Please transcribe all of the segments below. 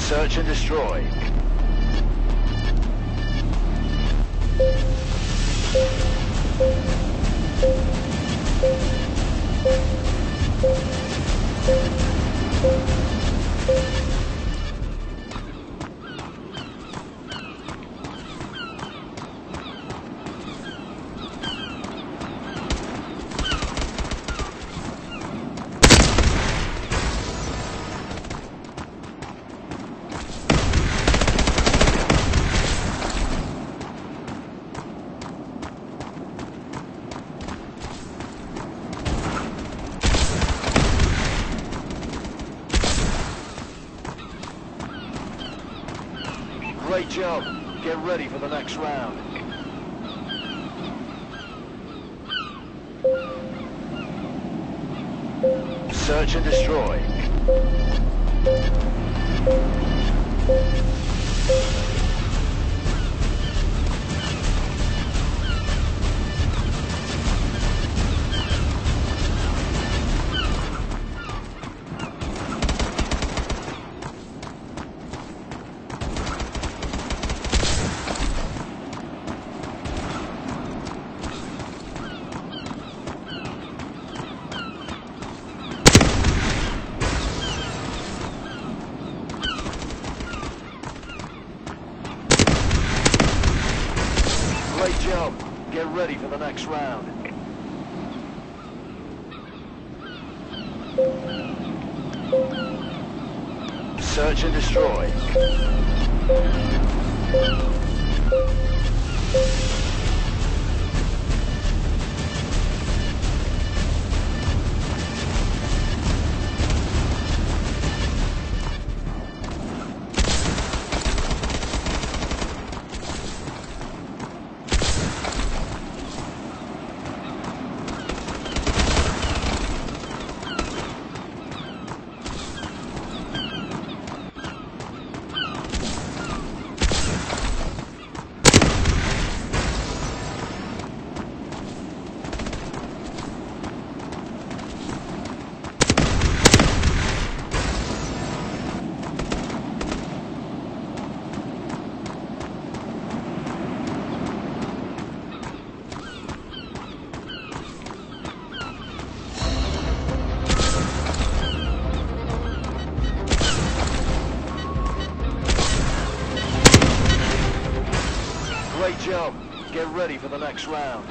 Search and destroy. Great job. Get ready for the next round. Search and destroy. Great job. Get ready for the next round. Search and destroy. Great job. Get ready for the next round.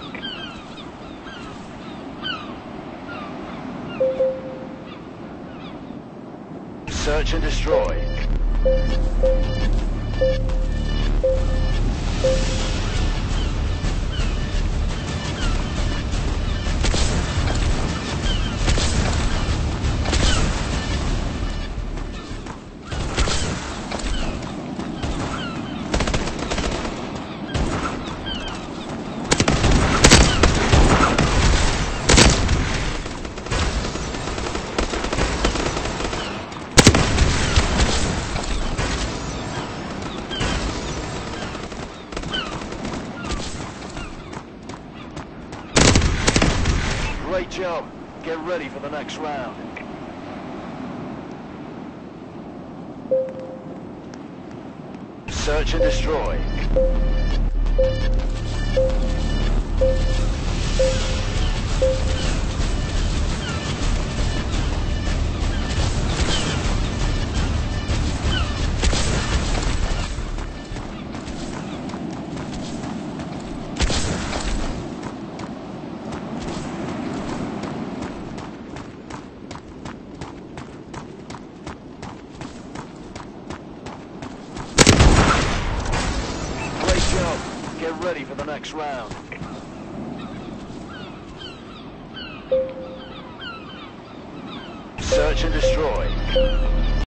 Search and destroy. Great job. Get ready for the next round. Search and destroy. Get ready for the next round. Search and destroy.